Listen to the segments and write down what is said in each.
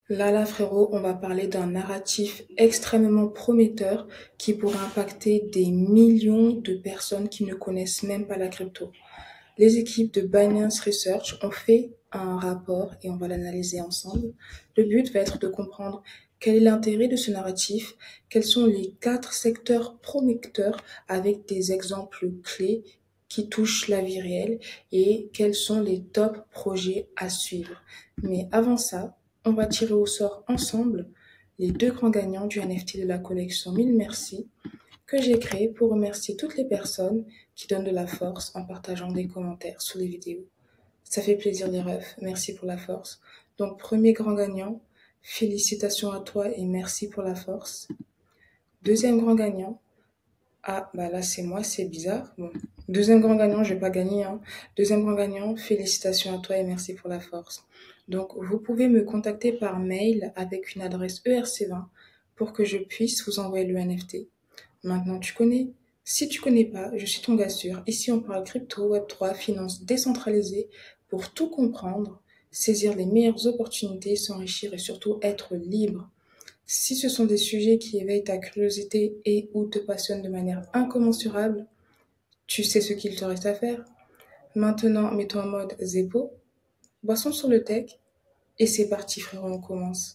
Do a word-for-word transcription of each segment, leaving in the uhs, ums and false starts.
Là, là, frérot, on va parler d'un narratif extrêmement prometteur qui pourrait impacter des millions de personnes qui ne connaissent même pas la crypto. Les équipes de Binance Research ont fait un rapport et on va l'analyser ensemble. Le but va être de comprendre quel est l'intérêt de ce narratif, quels sont les quatre secteurs prometteurs avec des exemples clés qui touchent la vie réelle et quels sont les top projets à suivre. Mais avant ça, on va tirer au sort ensemble les deux grands gagnants du N F T de la collection mille Merci que j'ai créé pour remercier toutes les personnes qui donnent de la force en partageant des commentaires sous les vidéos. Ça fait plaisir les refs, merci pour la force. Donc premier grand gagnant, félicitations à toi et merci pour la force. Deuxième grand gagnant, ah bah là c'est moi, c'est bizarre. Bon. Deuxième grand gagnant, je vais pas gagner. Hein. Deuxième grand gagnant, félicitations à toi et merci pour la force. Donc vous pouvez me contacter par mail avec une adresse E R C vingt pour que je puisse vous envoyer le N F T. Maintenant, tu connais. Si tu connais pas, je suis ton gars sûr. Ici, on parle crypto, web trois, finance décentralisée pour tout comprendre, saisir les meilleures opportunités, s'enrichir et surtout être libre. Si ce sont des sujets qui éveillent ta curiosité et ou te passionnent de manière incommensurable, tu sais ce qu'il te reste à faire. Maintenant, mets-toi en mode zépo, boisson sur le tech et c'est parti frérot, on commence.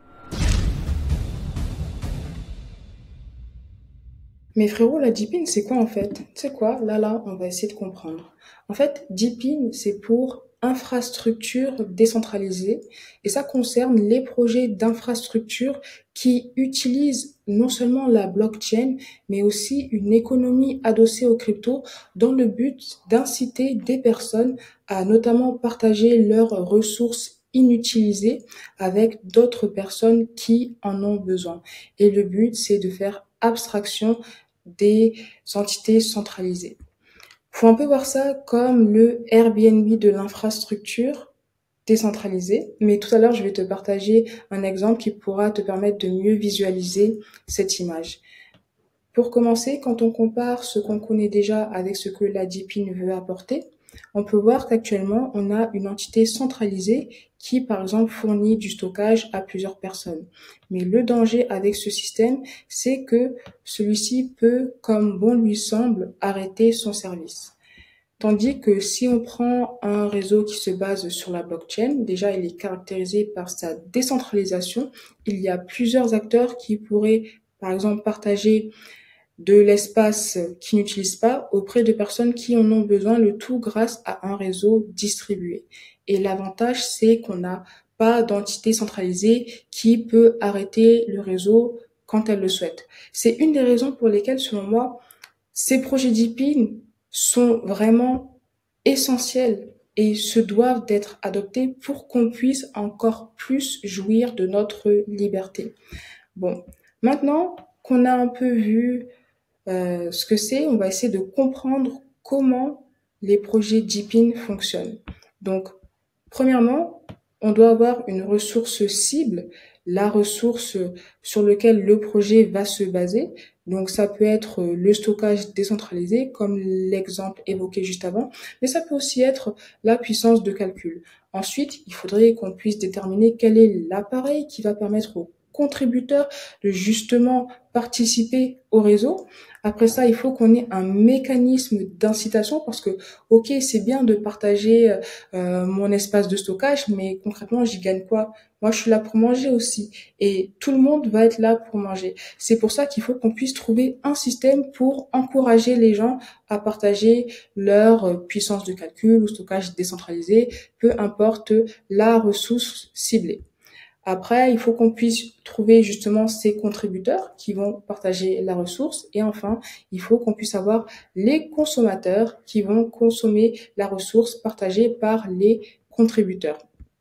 Mais frérot, la Deepin, c'est quoi en fait? Tu sais quoi? Là, là, on va essayer de comprendre. En fait, Deepin, c'est pour infrastructure décentralisée et ça concerne les projets d'infrastructure qui utilisent non seulement la blockchain, mais aussi une économie adossée aux cryptos dans le but d'inciter des personnes à notamment partager leurs ressources inutilisées avec d'autres personnes qui en ont besoin. Et le but, c'est de faire abstraction des entités centralisées. Faut un peu voir ça comme le Airbnb de l'infrastructure décentralisée, mais tout à l'heure, je vais te partager un exemple qui pourra te permettre de mieux visualiser cette image. Pour commencer, quand on compare ce qu'on connaît déjà avec ce que la Deepin veut apporter, on peut voir qu'actuellement, on a une entité centralisée qui, par exemple, fournit du stockage à plusieurs personnes. Mais le danger avec ce système, c'est que celui-ci peut, comme bon lui semble, arrêter son service. Tandis que si on prend un réseau qui se base sur la blockchain, déjà il est caractérisé par sa décentralisation. Il y a plusieurs acteurs qui pourraient, par exemple, partager de l'espace qu'ils n'utilisent pas auprès de personnes qui en ont besoin, le tout grâce à un réseau distribué. Et l'avantage, c'est qu'on n'a pas d'entité centralisée qui peut arrêter le réseau quand elle le souhaite. C'est une des raisons pour lesquelles, selon moi, ces projets Deepin sont vraiment essentiels et se doivent d'être adoptés pour qu'on puisse encore plus jouir de notre liberté. Bon, maintenant qu'on a un peu vu euh, ce que c'est, on va essayer de comprendre comment les projets Deepin fonctionnent. Donc, premièrement, on doit avoir une ressource cible, la ressource sur laquelle le projet va se baser. Donc, ça peut être le stockage décentralisé, comme l'exemple évoqué juste avant, mais ça peut aussi être la puissance de calcul. Ensuite, il faudrait qu'on puisse déterminer quel est l'appareil qui va permettre aux contributeurs de justement participer au réseau. Après ça, il faut qu'on ait un mécanisme d'incitation parce que, ok, c'est bien de partager euh, mon espace de stockage, mais concrètement, j'y gagne quoi? Moi, je suis là pour manger aussi. Et tout le monde va être là pour manger. C'est pour ça qu'il faut qu'on puisse trouver un système pour encourager les gens à partager leur puissance de calcul ou stockage décentralisé, peu importe la ressource ciblée. Après, il faut qu'on puisse trouver justement ces contributeurs qui vont partager la ressource. Et enfin, il faut qu'on puisse avoir les consommateurs qui vont consommer la ressource partagée par les contributeurs.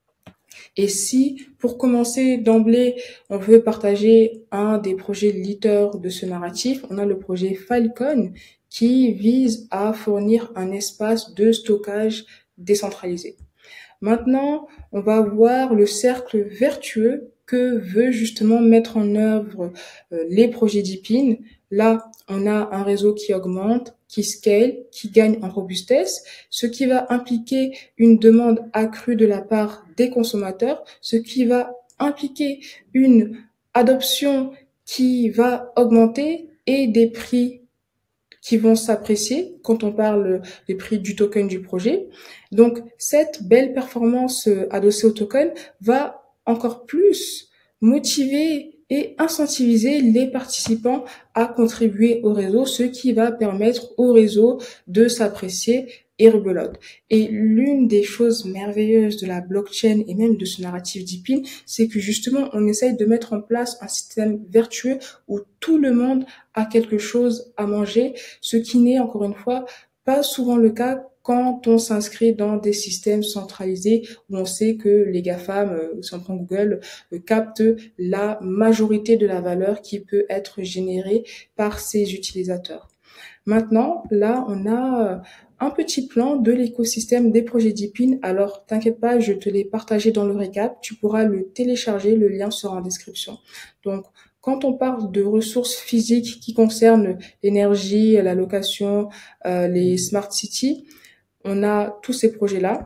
Et si, pour commencer d'emblée, on veut partager un des projets leaders de ce narratif, on a le projet Falcon qui vise à fournir un espace de stockage décentralisé. Maintenant, on va voir le cercle vertueux que veut justement mettre en œuvre euh, les projets Deepin. Là, on a un réseau qui augmente, qui scale, qui gagne en robustesse, ce qui va impliquer une demande accrue de la part des consommateurs, ce qui va impliquer une adoption qui va augmenter et des prix qui vont s'apprécier quand on parle des prix du token du projet. Donc, cette belle performance adossée au token va encore plus motiver et incentiviser les participants à contribuer au réseau, ce qui va permettre au réseau de s'apprécier et rebelote. Et l'une des choses merveilleuses de la blockchain et même de ce narratif Deepin, c'est que justement, on essaye de mettre en place un système vertueux où tout le monde a quelque chose à manger, ce qui n'est encore une fois pas souvent le cas quand on s'inscrit dans des systèmes centralisés où on sait que les GAFAM, euh, si on prend Google, euh, captent la majorité de la valeur qui peut être générée par ses utilisateurs. Maintenant, là, on a un petit plan de l'écosystème des projets Deepin. Alors, t'inquiète pas, je te l'ai partagé dans le récap. Tu pourras le télécharger, le lien sera en description. Donc, quand on parle de ressources physiques qui concernent l'énergie, la location, euh, les smart cities, on a tous ces projets-là.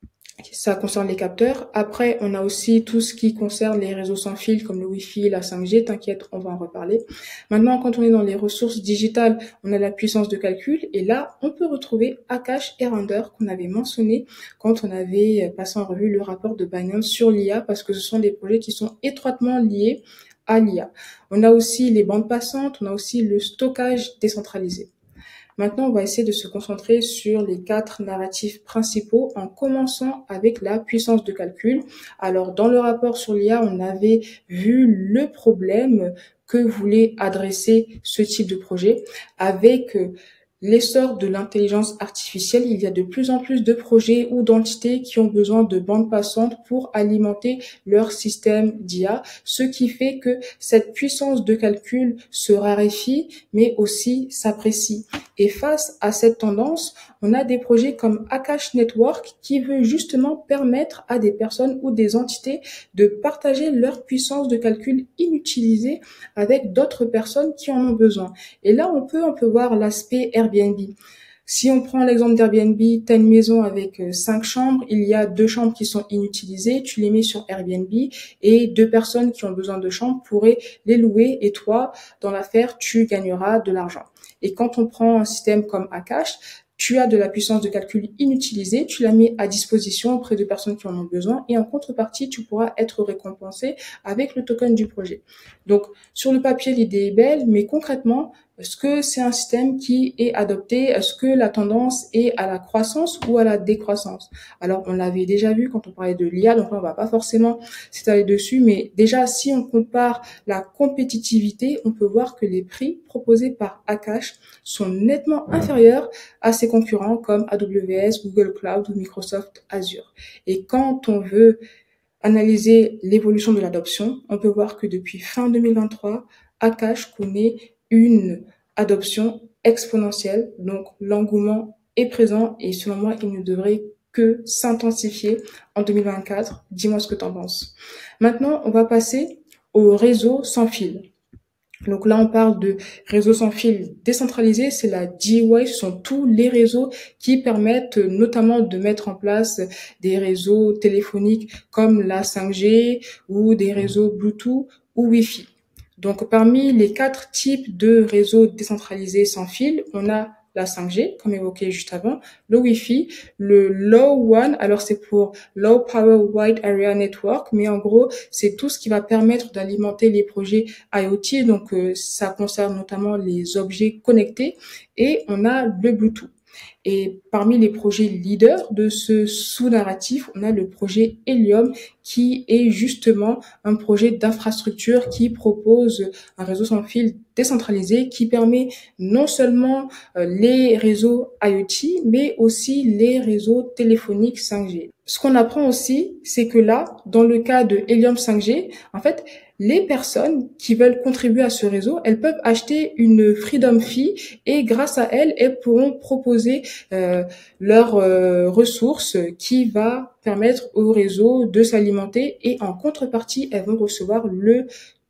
Ça concerne les capteurs. Après, on a aussi tout ce qui concerne les réseaux sans fil comme le Wi-Fi, la cinq G. T'inquiète, on va en reparler. Maintenant, quand on est dans les ressources digitales, on a la puissance de calcul. Et là, on peut retrouver Akash et Render qu'on avait mentionné quand on avait passé en revue le rapport de Binance sur l'I A parce que ce sont des projets qui sont étroitement liés à l'I A. On a aussi les bandes passantes, on a aussi le stockage décentralisé. Maintenant, on va essayer de se concentrer sur les quatre narratifs principaux en commençant avec la puissance de calcul. Alors, dans le rapport sur l'I A, on avait vu le problème que voulait adresser ce type de projet avec l'essor de l'intelligence artificielle. Il y a de plus en plus de projets ou d'entités qui ont besoin de bandes passantes pour alimenter leur système d'I A, ce qui fait que cette puissance de calcul se raréfie, mais aussi s'apprécie. Et face à cette tendance, on a des projets comme Akash Network qui veut justement permettre à des personnes ou des entités de partager leur puissance de calcul inutilisée avec d'autres personnes qui en ont besoin. Et là, on peut, on peut voir l'aspect Airbnb. Si on prend l'exemple d'Airbnb, tu as une maison avec cinq chambres, il y a deux chambres qui sont inutilisées, tu les mets sur Airbnb et deux personnes qui ont besoin de chambres pourraient les louer et toi, dans l'affaire, tu gagneras de l'argent. Et quand on prend un système comme Akash, tu as de la puissance de calcul inutilisée, tu la mets à disposition auprès de personnes qui en ont besoin et en contrepartie, tu pourras être récompensé avec le token du projet. Donc, sur le papier, l'idée est belle, mais concrètement, est-ce que c'est un système qui est adopté? Est-ce que la tendance est à la croissance ou à la décroissance? Alors, on l'avait déjà vu quand on parlait de l'I A, donc là, on va pas forcément s'étaler dessus, mais déjà, si on compare la compétitivité, on peut voir que les prix proposés par Akash sont nettement inférieurs à ses concurrents comme A W S, Google Cloud ou Microsoft Azure. Et quand on veut analyser l'évolution de l'adoption, on peut voir que depuis fin deux mille vingt-trois, Akash connaît une adoption exponentielle. Donc, l'engouement est présent et selon moi, il ne devrait que s'intensifier en deux mille vingt-quatre. Dis-moi ce que tu en penses. Maintenant, on va passer au réseau sans fil. Donc là, on parle de réseau sans fil décentralisé, c'est la D-Wave, ce sont tous les réseaux qui permettent notamment de mettre en place des réseaux téléphoniques comme la cinq G ou des réseaux Bluetooth ou Wi-Fi. Donc parmi les quatre types de réseaux décentralisés sans fil, on a la cinq G, comme évoqué juste avant, le Wi-Fi, le Low One, alors c'est pour Low Power Wide Area Network, mais en gros, c'est tout ce qui va permettre d'alimenter les projets IoT, donc euh, ça concerne notamment les objets connectés, et on a le Bluetooth. Et parmi les projets leaders de ce sous-narratif, on a le projet Helium qui est justement un projet d'infrastructure qui propose un réseau sans fil décentralisé qui permet non seulement les réseaux IoT, mais aussi les réseaux téléphoniques cinq G. Ce qu'on apprend aussi, c'est que là, dans le cas de Helium cinq G, en fait, les personnes qui veulent contribuer à ce réseau, elles peuvent acheter une Freedom Fee et grâce à elles, elles pourront proposer euh, leurs euh, ressources qui va permettre au réseau de s'alimenter et en contrepartie, elles vont recevoir le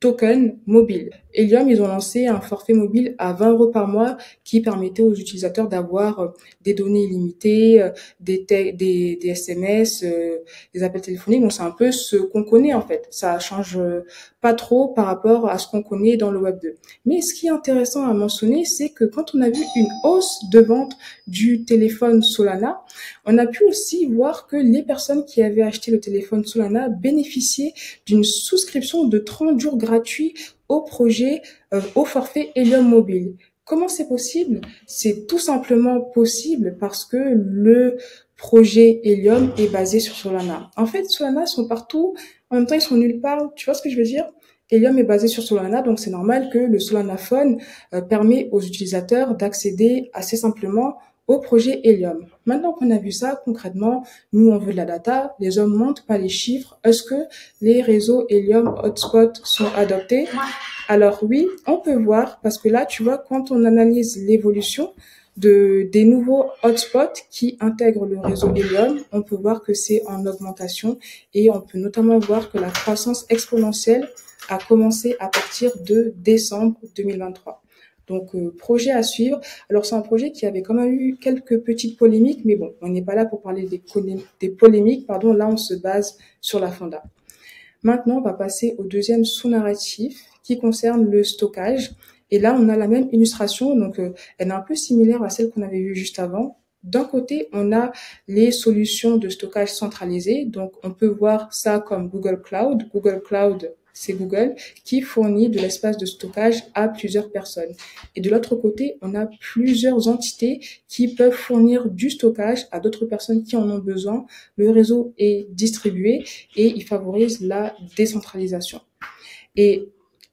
token mobile. Helium, ils ont lancé un forfait mobile à vingt euros par mois qui permettait aux utilisateurs d'avoir euh, des données illimitées, euh, des, te- des, des S M S, euh, des appels téléphoniques. Donc c'est un peu ce qu'on connaît en fait. Ça change euh, pas trop par rapport à ce qu'on connaît dans le Web deux. Mais ce qui est intéressant à mentionner, c'est que quand on a vu une hausse de vente du téléphone Solana, on a pu aussi voir que les personnes qui avaient acheté le téléphone Solana bénéficiaient d'une souscription de trente jours gratuits au projet, euh, au forfait Helium Mobile. Comment c'est possible? C'est tout simplement possible parce que le projet Helium est basé sur Solana. En fait, Solana sont partout, en même temps ils sont nulle part. Tu vois ce que je veux dire? Helium est basé sur Solana, donc c'est normal que le Solana Phone euh, permet aux utilisateurs d'accéder assez simplement au projet Helium. Maintenant qu'on a vu ça, concrètement, nous, on veut de la data, les hommes montent pas les chiffres. Est-ce que les réseaux Helium Hotspot sont adoptés? Alors oui, on peut voir, parce que là, tu vois, quand on analyse l'évolution de, des nouveaux hotspots qui intègrent le réseau Helium, on peut voir que c'est en augmentation et on peut notamment voir que la croissance exponentielle a commencé à partir de décembre deux mille vingt-trois. Donc, euh, projet à suivre. Alors, c'est un projet qui avait quand même eu quelques petites polémiques, mais bon, on n'est pas là pour parler des, des polémiques, pardon. Là, on se base sur la fonda. Maintenant, on va passer au deuxième sous-narratif qui concerne le stockage. Et là, on a la même illustration, donc euh, elle est un peu similaire à celle qu'on avait vue juste avant. D'un côté, on a les solutions de stockage centralisées. Donc, on peut voir ça comme Google Cloud. Google Cloud, c'est Google qui fournit de l'espace de stockage à plusieurs personnes. Et de l'autre côté, on a plusieurs entités qui peuvent fournir du stockage à d'autres personnes qui en ont besoin. Le réseau est distribué et il favorise la décentralisation. Et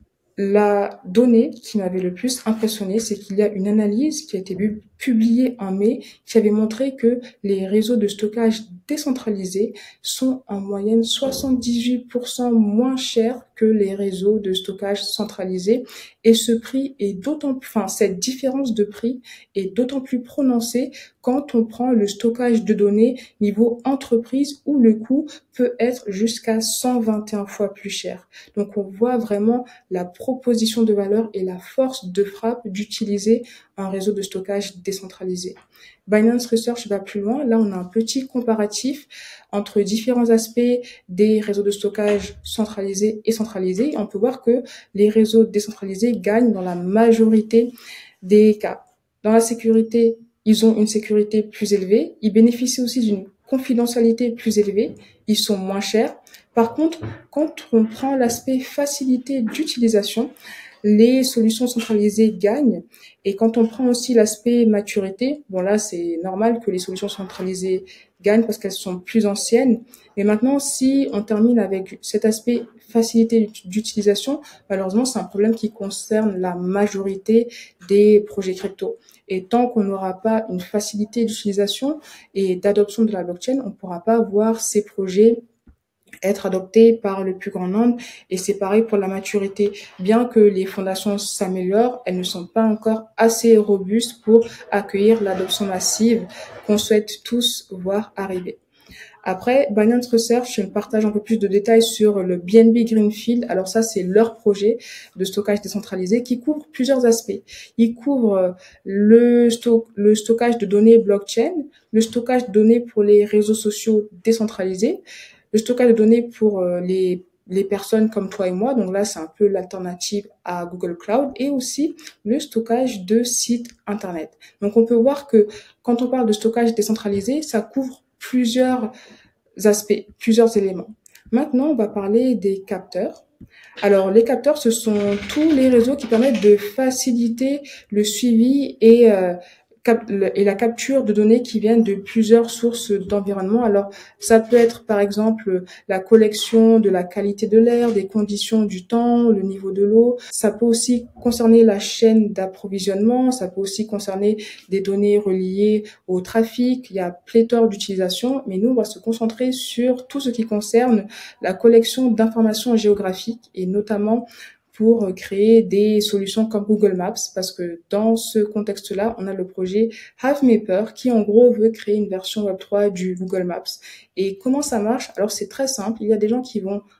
la donnée qui m'avait le plus impressionné, c'est qu'il y a une analyse qui a été publiée en mai qui avait montré que les réseaux de stockage décentralisés sont en moyenne soixante-dix-huit pour cent moins chers que les réseaux de stockage centralisés. Et ce prix est d'autant, enfin, cette différence de prix est d'autant plus prononcée quand on prend le stockage de données niveau entreprise où le coût peut être jusqu'à cent vingt et un fois plus cher. Donc, on voit vraiment la proposition de valeur et la force de frappe d'utiliser un réseau de stockage décentralisé. Binance Research va plus loin. Là, on a un petit comparatif entre différents aspects des réseaux de stockage centralisés et centralisés. On peut voir que les réseaux décentralisés gagnent dans la majorité des cas. Dans la sécurité, ils ont une sécurité plus élevée. Ils bénéficient aussi d'une confidentialité plus élevée. Ils sont moins chers. Par contre, quand on prend l'aspect facilité d'utilisation, les solutions centralisées gagnent. Et quand on prend aussi l'aspect maturité, bon là, c'est normal que les solutions centralisées gagnent parce qu'elles sont plus anciennes. Mais maintenant, si on termine avec cet aspect facilité d'utilisation, malheureusement, c'est un problème qui concerne la majorité des projets crypto. Et tant qu'on n'aura pas une facilité d'utilisation et d'adoption de la blockchain, on ne pourra pas voir ces projets être adopté par le plus grand nombre. Et c'est pareil pour la maturité. Bien que les fondations s'améliorent, elles ne sont pas encore assez robustes pour accueillir l'adoption massive qu'on souhaite tous voir arriver. Après, Binance Research, je partage un peu plus de détails sur le B N B Greenfield. Alors ça, c'est leur projet de stockage décentralisé qui couvre plusieurs aspects. Il couvre le, stock, le stockage de données blockchain, le stockage de données pour les réseaux sociaux décentralisés, le stockage de données pour euh, les, les personnes comme toi et moi. Donc là, c'est un peu l'alternative à Google Cloud et aussi le stockage de sites Internet. Donc on peut voir que quand on parle de stockage décentralisé, ça couvre plusieurs aspects, plusieurs éléments. Maintenant, on va parler des capteurs. Alors, les capteurs, ce sont tous les réseaux qui permettent de faciliter le suivi et euh, et la capture de données qui viennent de plusieurs sources d'environnement. Alors, ça peut être par exemple la collection de la qualité de l'air, des conditions du temps, le niveau de l'eau. Ça peut aussi concerner la chaîne d'approvisionnement. Ça peut aussi concerner des données reliées au trafic. Il y a pléthore d'utilisations, mais nous, on va se concentrer sur tout ce qui concerne la collection d'informations géographiques et notamment pour créer des solutions comme Google Maps, parce que dans ce contexte-là, on a le projet HiveMapper qui, en gros, veut créer une version web trois du Google Maps. Et comment ça marche? Alors, c'est très simple. Il y a des gens qui vont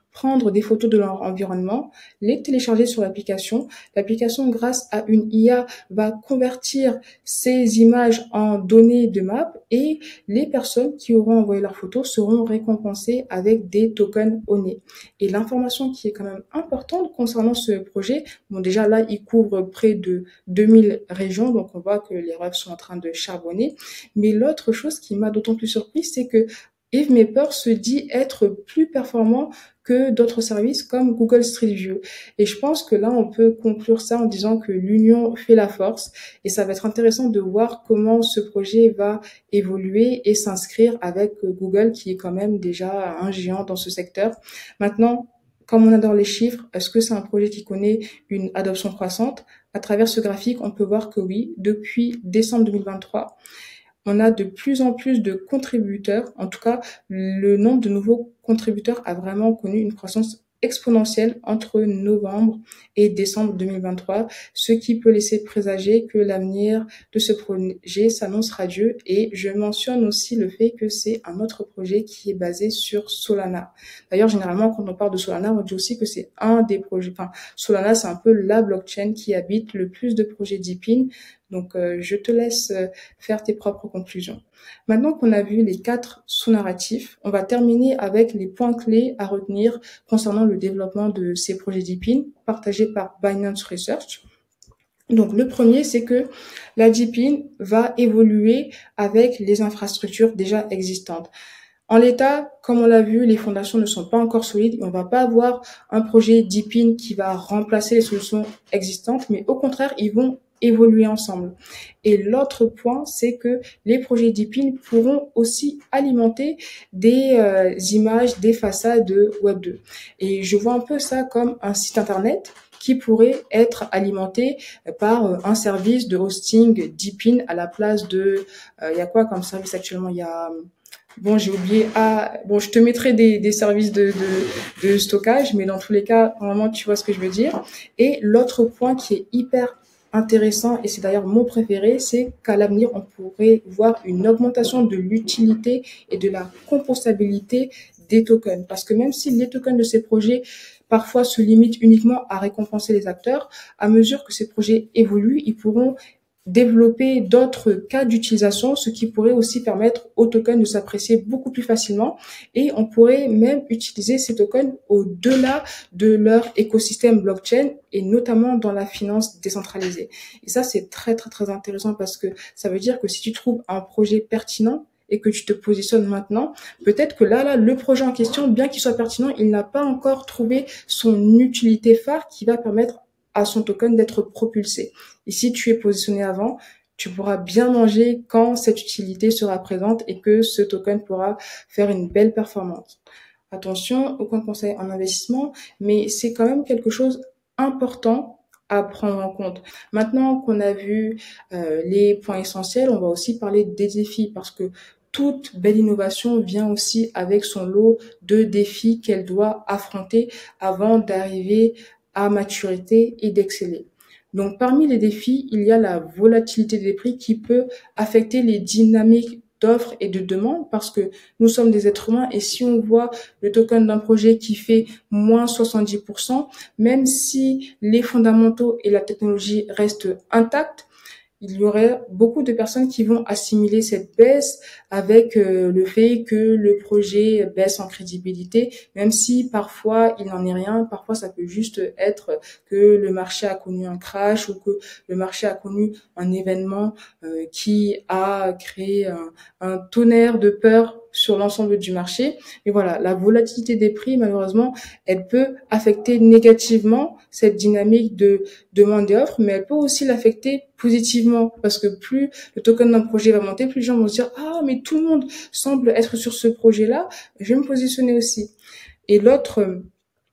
prendre des photos de leur environnement, les télécharger sur l'application. L'application, grâce à une I A, va convertir ces images en données de map et les personnes qui auront envoyé leurs photos seront récompensées avec des tokens Oné. Et l'information qui est quand même importante concernant ce projet, bon déjà là, il couvre près de deux mille régions, donc on voit que les refs sont en train de charbonner. Mais l'autre chose qui m'a d'autant plus surprise, c'est que EveMapper se dit être plus performant que d'autres services comme Google Street View. Et je pense que là, on peut conclure ça en disant que l'union fait la force. Et ça va être intéressant de voir comment ce projet va évoluer et s'inscrire avec Google, qui est quand même déjà un géant dans ce secteur. Maintenant, comme on adore les chiffres, est-ce que c'est un projet qui connaît une adoption croissante? À travers ce graphique, on peut voir que oui, depuis décembre deux mille vingt-trois, on a de plus en plus de contributeurs. En tout cas, le nombre de nouveaux contributeurs a vraiment connu une croissance exponentielle entre novembre et décembre deux mille vingt-trois, ce qui peut laisser présager que l'avenir de ce projet s'annonce radieux. Et je mentionne aussi le fait que c'est un autre projet qui est basé sur Solana. D'ailleurs, généralement, quand on parle de Solana, on dit aussi que c'est un des projets, enfin, Solana, c'est un peu la blockchain qui habite le plus de projets DeepIn. Donc, euh, je te laisse euh, faire tes propres conclusions. Maintenant qu'on a vu les quatre sous-narratifs, on va terminer avec les points clés à retenir concernant le développement de ces projets DeepIn partagés par Binance Research. Donc, le premier, c'est que la DeepIn va évoluer avec les infrastructures déjà existantes. En l'état, comme on l'a vu, les fondations ne sont pas encore solides. On va pas avoir un projet DeepIn qui va remplacer les solutions existantes, mais au contraire, ils vont évoluer ensemble. Et l'autre point, c'est que les projets DeepIn pourront aussi alimenter des euh, images, des façades de Web deux. Et je vois un peu ça comme un site internet qui pourrait être alimenté par un service de hosting DeepIn à la place de... Il euh, y a quoi comme service actuellement? Il y a... Bon, j'ai oublié. Ah, bon, je te mettrai des, des services de, de, de stockage, mais dans tous les cas, normalement, tu vois ce que je veux dire. Et l'autre point qui est hyper intéressant, et c'est d'ailleurs mon préféré, c'est qu'à l'avenir, on pourrait voir une augmentation de l'utilité et de la compostabilité des tokens. Parce que même si les tokens de ces projets parfois se limitent uniquement à récompenser les acteurs, à mesure que ces projets évoluent, ils pourront développer d'autres cas d'utilisation, ce qui pourrait aussi permettre aux tokens de s'apprécier beaucoup plus facilement. Et on pourrait même utiliser ces tokens au-delà de leur écosystème blockchain et notamment dans la finance décentralisée. Et ça, c'est très, très, très intéressant parce que ça veut dire que si tu trouves un projet pertinent et que tu te positionnes maintenant, peut-être que là, là, le projet en question, bien qu'il soit pertinent, il n'a pas encore trouvé son utilité phare qui va permettre à son token d'être propulsé. Et si tu es positionné avant, tu pourras bien manger quand cette utilité sera présente et que ce token pourra faire une belle performance. Attention, aucun conseil en investissement, mais c'est quand même quelque chose d'important à prendre en compte. Maintenant qu'on a vu euh, les points essentiels, on va aussi parler des défis parce que toute belle innovation vient aussi avec son lot de défis qu'elle doit affronter avant d'arriver à maturité et d'exceller. Donc, parmi les défis, il y a la volatilité des prix qui peut affecter les dynamiques d'offres et de demande parce que nous sommes des êtres humains et si on voit le token d'un projet qui fait moins soixante-dix pour cent, même si les fondamentaux et la technologie restent intacts, il y aurait beaucoup de personnes qui vont assimiler cette baisse avec euh, le fait que le projet baisse en crédibilité, même si parfois il n'en est rien, parfois ça peut juste être que le marché a connu un crash ou que le marché a connu un événement euh, qui a créé un, un tonnerre de peur sur l'ensemble du marché. Et voilà, la volatilité des prix, malheureusement, elle peut affecter négativement cette dynamique de demande et offre, mais elle peut aussi l'affecter positivement parce que plus le token d'un projet va monter, plus les gens vont se dire « Ah, mais tout le monde semble être sur ce projet-là, je vais me positionner aussi. » Et l'autre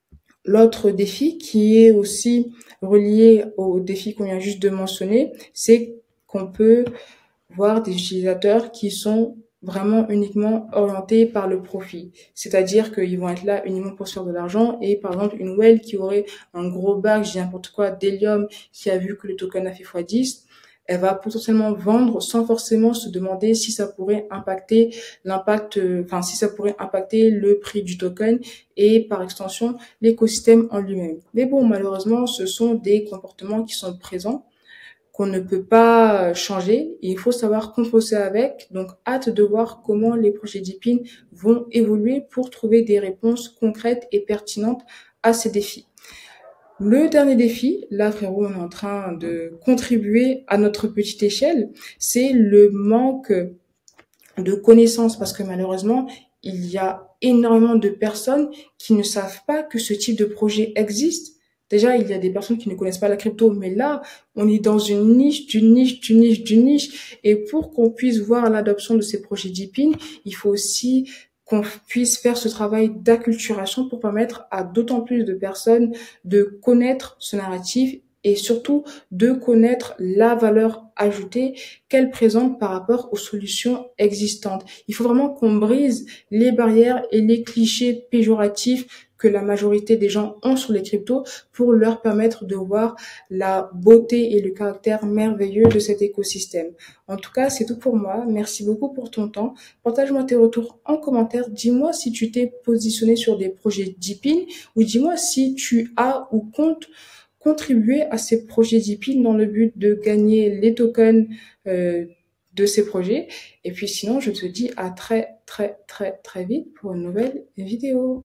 l'autre défi qui est aussi relié au défi qu'on vient juste de mentionner, c'est qu'on peut voir des utilisateurs qui sont vraiment uniquement orientés par le profit. C'est-à-dire qu'ils vont être là uniquement pour se faire de l'argent et par exemple une whale qui aurait un gros bac, je dis n'importe quoi, d'hélium, qui a vu que le token a fait fois dix, Elle va potentiellement vendre sans forcément se demander si ça pourrait impacter l'impact, euh, enfin si ça pourrait impacter le prix du token et par extension l'écosystème en lui-même. Mais bon, malheureusement, ce sont des comportements qui sont présents qu'on ne peut pas changer et il faut savoir composer avec. Donc, hâte de voir comment les projets Deepin vont évoluer pour trouver des réponses concrètes et pertinentes à ces défis. Le dernier défi, là frérot, on est en train de contribuer à notre petite échelle, c'est le manque de connaissances parce que malheureusement, il y a énormément de personnes qui ne savent pas que ce type de projet existe. Déjà, il y a des personnes qui ne connaissent pas la crypto, mais là, on est dans une niche, d'une niche, d'une niche, d'une niche. Et pour qu'on puisse voir l'adoption de ces projets Deepin, il faut aussi qu'on puisse faire ce travail d'acculturation pour permettre à d'autant plus de personnes de connaître ce narratif et surtout de connaître la valeur ajoutée qu'elle présente par rapport aux solutions existantes. Il faut vraiment qu'on brise les barrières et les clichés péjoratifs que la majorité des gens ont sur les cryptos pour leur permettre de voir la beauté et le caractère merveilleux de cet écosystème. En tout cas, c'est tout pour moi. Merci beaucoup pour ton temps. Partage-moi tes retours en commentaire. Dis-moi si tu t'es positionné sur des projets Deepin ou dis-moi si tu as ou comptes contribuer à ces projets Deepin dans le but de gagner les tokens euh, de ces projets. Et puis sinon, je te dis à très très très très vite pour une nouvelle vidéo.